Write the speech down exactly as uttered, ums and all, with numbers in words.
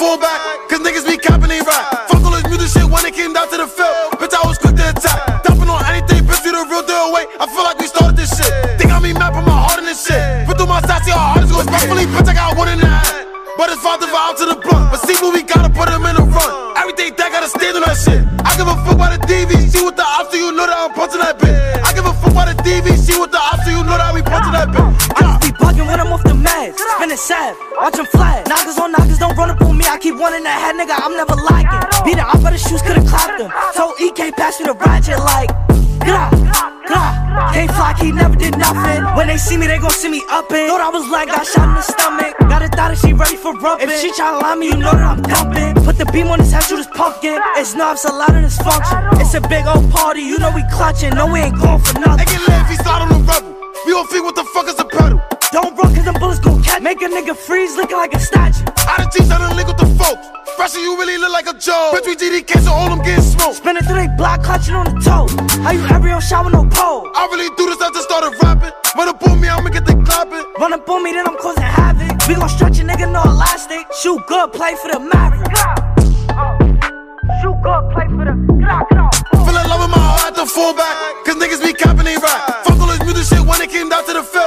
fall back, cause niggas be capping they rap. Fuck all this music shit when it came down to the field. Bitch, I was quick to attack. Dumping on anything, bitch, you the real deal away. I feel like we started this shit. Think I mean map, put my heart in this shit. Put through my stats, see how hard it's going. Respectfully, bitch, I got one in the hand. But it's five to five to the blunt. But see what we gotta put him in the run. Everything that gotta stand on that shit. I give a fuck about the D V. See what the ops do, you know that I'm punching that bitch. I give a fuck about the D V. See what the ops do, you know that we punching that bitch. I just be bugging when I'm off the meds. Spinning sad, watch 'em flat. Knockers on knockers, don't run up on me. I keep one in the head, nigga, I'm never lacking. Beat it off of the shoes, could've clapped them. So E K pass me the ratchet like Gah, gah. Can't fly, he never did nothing. When they see me, they gon' see me up it. Thought I was like, got shot in the stomach. Got a thought that she ready for rubbing. If she tryna lie me, you know that I'm dumping. Put the beam on his head, shoot his pumpkin. It's knobs, a lot of dysfunction. It's a big old party, you know we clutching. No, we ain't going for nothing. I get lit if he slide on the rebel. We gon' feel what the fuck is a pedal. Don't run cause them bullets gon' catch. Make a nigga freeze looking like a statue. I done teach how to link with the folks. Pressure, you really look like a joke. Bitch, we G D K, so all them getting smoked. Spinning through they block, clutching on the toe. How you ever on shot with no pole? I really do this, I just started rapping. Run up on me, I'ma get the clapping. Run up on me, then I'm causing havoc. We gon' stretch a nigga, no elastic. Shoot good, play for the Mavericks. Shoot good, play for the Feel in love with my heart, I had to fall back. Cause niggas be capping they rap. Fuck all this music shit when it came down to the